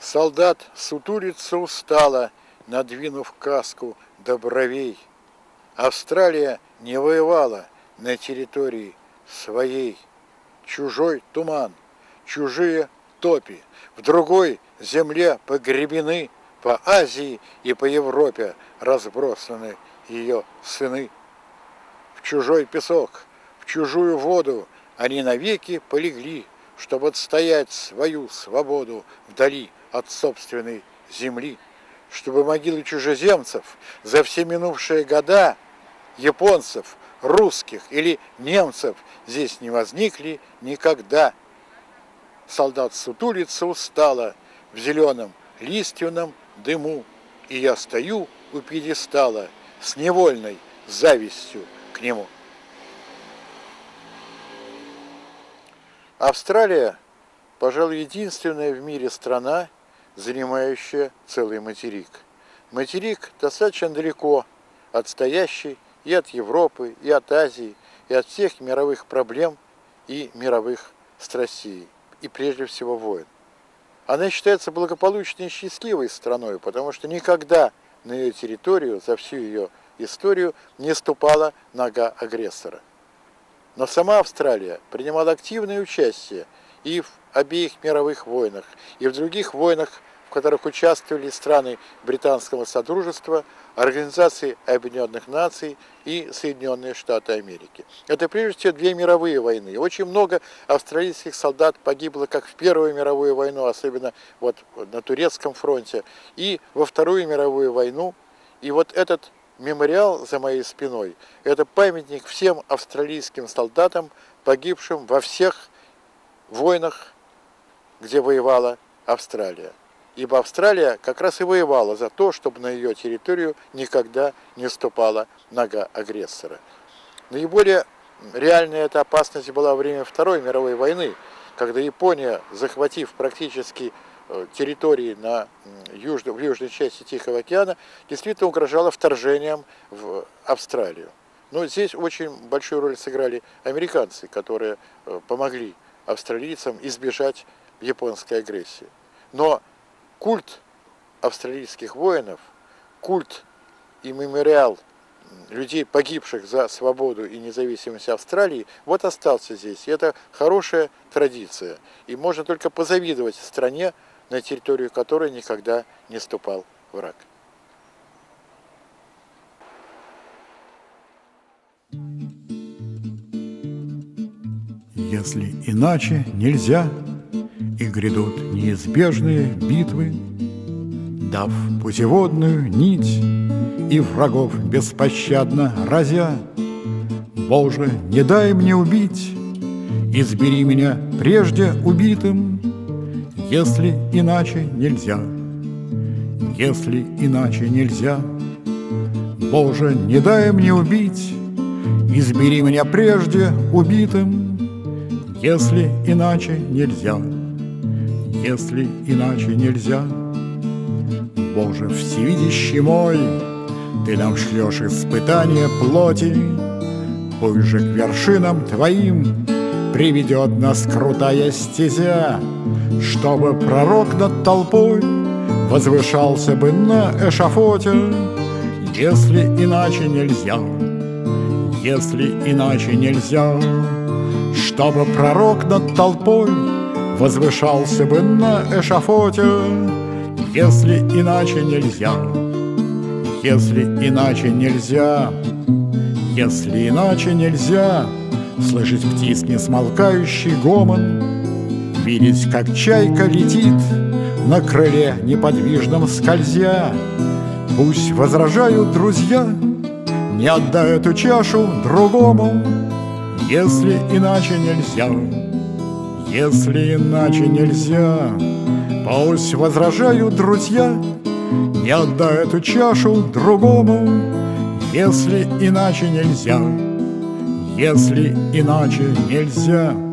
Солдат сутулится устало, надвинув каску до бровей. Австралия не воевала на территории своей. Чужой туман, чужие топи, в другой земле погребены, по Азии и по Европе разбросаны ее сыны. В чужой песок, в чужую воду они навеки полегли, чтобы отстоять свою свободу вдали от собственной земли, чтобы могилы чужеземцев за все минувшие года, японцев, русских или немцев, здесь не возникли никогда. Солдат сутулится устало в зеленом лиственном дыму, и я стою у пьедестала с невольной завистью к нему. Австралия, пожалуй, единственная в мире страна, занимающая целый материк. Материк достаточно далеко отстоящий и от Европы, и от Азии, и от всех мировых проблем и мировых страстей, и прежде всего войн. Она считается благополучной и счастливой страной, потому что никогда на ее территорию за всю ее историю не ступала нога агрессора. Но сама Австралия принимала активное участие и в обеих мировых войнах, и в других войнах, в которых участвовали страны Британского Содружества, Организации Объединенных Наций и Соединенные Штаты Америки. Это прежде всего две мировые войны. Очень много австралийских солдат погибло как в Первую мировую войну, особенно вот на Турецком фронте, и во Вторую мировую войну. И вот этот мемориал за моей спиной – это памятник всем австралийским солдатам, погибшим во всех войнах, где воевала Австралия. Ибо Австралия как раз и воевала за то, чтобы на ее территорию никогда не ступала нога агрессора. Наиболее реальная эта опасность была во время Второй мировой войны, когда Япония, захватив практически территории в южной части Тихого океана, действительно угрожала вторжением в Австралию. Но здесь очень большую роль сыграли американцы, которые помогли австралийцам избежать японской агрессии. Но культ австралийских воинов, культ и мемориал людей, погибших за свободу и независимость Австралии, вот остался здесь. И это хорошая традиция. И можно только позавидовать стране, на территорию которой никогда не ступал враг. Если иначе нельзя, и грядут неизбежные битвы, дав путеводную нить и врагов беспощадно разя, Боже, не дай мне убить, избери меня прежде убитым, если иначе нельзя, если иначе нельзя. Боже, не дай мне убить, избери меня прежде убитым, если иначе нельзя, если иначе нельзя. Боже, всевидящий мой, Ты нам шлешь испытания плоти, пусть же к вершинам Твоим приведет нас крутая стезя, чтобы пророк над толпой возвышался бы на эшафоте, если иначе нельзя, если иначе нельзя. Чтобы пророк над толпой возвышался бы на эшафоте, если иначе нельзя, если иначе нельзя, если иначе нельзя. Слышать птиц несмолкающий гомон, видеть, как чайка летит на крыле неподвижном скользя. Пусть возражают друзья, не отдай эту чашу другому, если иначе нельзя, если иначе нельзя. Пусть возражают друзья, не отдай эту чашу другому, если иначе нельзя, если иначе нельзя.